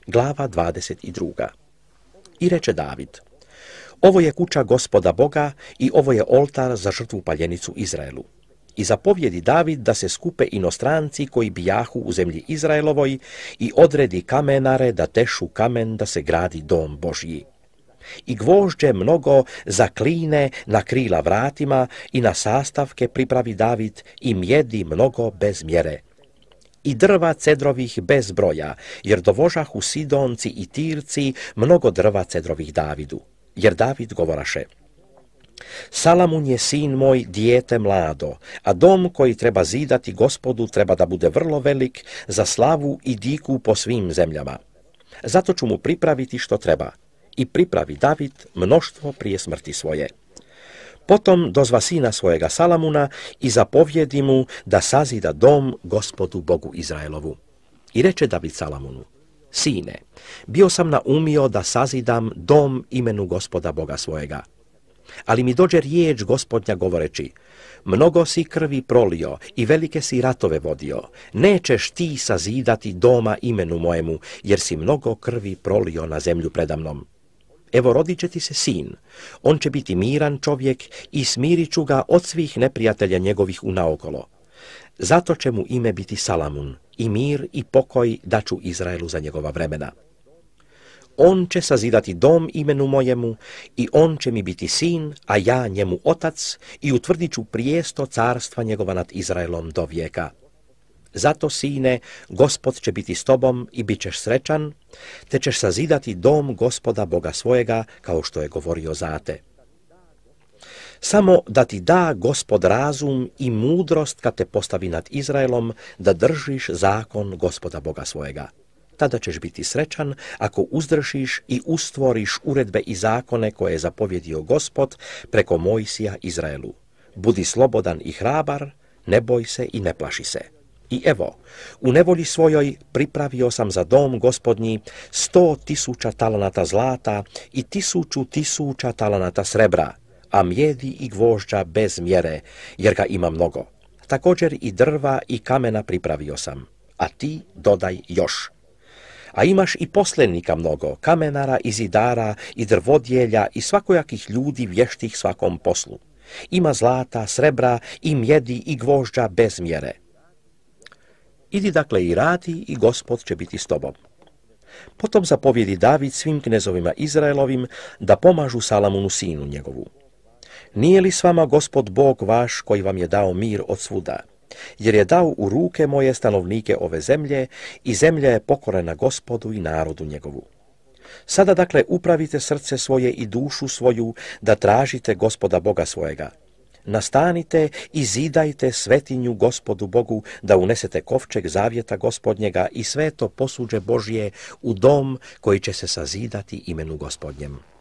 glava 22. I reče David: ovo je kuća Gospoda Boga i ovo je oltar za žrtvu paljenicu Izraelu. I zapovjedi David da se skupe inostranci koji bijahu u zemlji Izraelovoj i odredi kamenare da tešu kamen da se gradi dom Božji. I gvožđe mnogo za kline na krila vratima i na sastavke pripravi David i mjedi mnogo bez mjere. I drva cedrovih bez broja, jer dovožahu Sidonci i Tirci mnogo drva cedrovih Davidu. Jer David govoraše: Salamun je sin moj dijete mlado, a dom koji treba zidati Gospodu treba da bude vrlo velik za slavu i diku po svim zemljama. Zato ću mu pripraviti što treba. I pripravi David mnoštvo prije smrti svoje. Potom dozva sina svojega Salamuna i zapovjedi mu da sazida dom Gospodu Bogu Izraelovu. I reče David Salamunu: Sine, bio sam naumio da sazidam dom imenu Gospoda Boga svojega. Ali mi dođe riječ Gospodnja govoreći: mnogo si krvi prolio i velike si ratove vodio. Nećeš ti sazidati doma imenu mojemu, jer si mnogo krvi prolio na zemlju predamnom. Evo, rodit će ti se sin. On će biti miran čovjek i smirit ću ga od svih neprijatelja njegovih unaokolo. Zato će mu ime biti Salamun, i mir i pokoj daću Izraelu za njegova vremena. On će sazidati dom imenu mojemu i on će mi biti sin, a ja njemu otac, i utvrdit ću prijesto carstva njegova nad Izraelom do vijeka. Zato, sine, Gospod će biti s tobom i bit ćeš srećan, te ćeš sazidati dom Gospoda Boga svojega, kao što je govorio za te. Samo da ti da Gospod razum i mudrost kad te postavi nad Izraelom, da držiš zakon Gospoda Boga svojega. Tada ćeš biti srećan ako uzdržiš i ustvoriš uredbe i zakone koje je zapovjedio Gospod preko Mojsija Izraelu. Budi slobodan i hrabar, ne boj se i ne plaši se. I evo, u nevolji svojoj pripravio sam za dom Gospodnji 100.000 talanata zlata i 1.000 talanata srebra, a mjedi i gvožđa bez mjere, jer ga ima mnogo. Također i drva i kamena pripravio sam, a ti dodaj još. A imaš i poslenika mnogo, kamenara i zidara i drvodjelja i svakojakih ljudi vještih svakom poslu. Ima zlata, srebra i mjedi i gvožđa bez mjere. Idi dakle i radi i Gospod će biti s tobom. Potom zapovjedi David svim knezovima Izraelovim da pomažu Salamunu sinu njegovu. Nije li s vama Gospod Bog vaš koji vam je dao mir od svuda? Jer je dao u ruke moje stanovnike ove zemlje i zemlja je pokorena Gospodu i narodu njegovu. Sada dakle upravite srce svoje i dušu svoju da tražite Gospoda Boga svojega. Nastanite i zidajte svetinju Gospodu Bogu da unesete kovčeg zavjeta Gospodnjega i sveto posuđe Božje u dom koji će se sazidati imenu Gospodnjem.